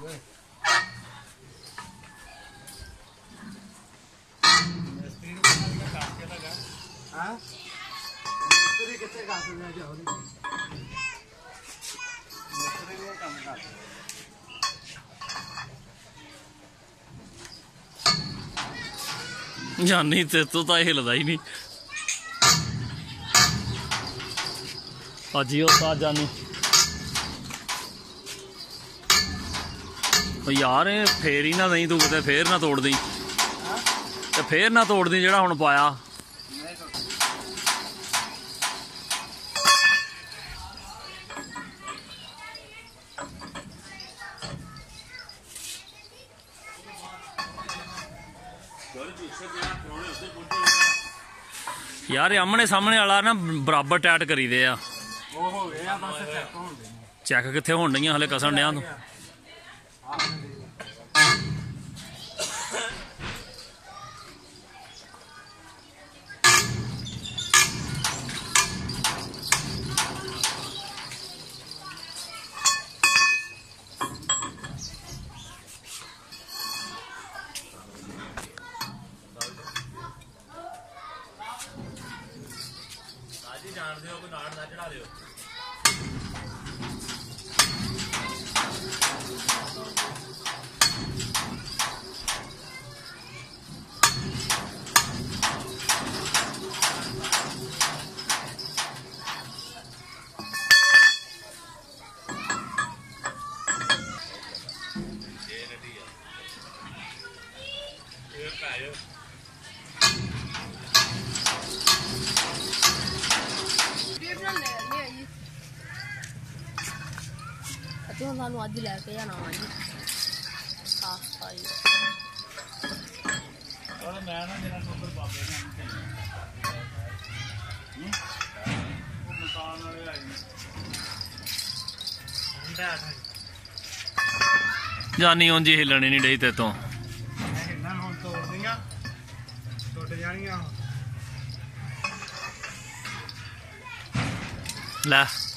जानी ते तो हिलदा ही नहीं अजी उस्ताद जानी यार फेर ही ना दई तू किते फेर ना तोड़ दी ते फेर ना तोड़ दी जेड़ा हुण पाया यार आमने सामने वाला ना बराबर टाइट करी दे आ चैक कित्थे होण डईयां हले कसन डियां तू जान दो कोई नाड़ ना चढ़ा दो सानू अज लैके जाना वा जी जानी उंज हिलनी नहीं डई ते तो लै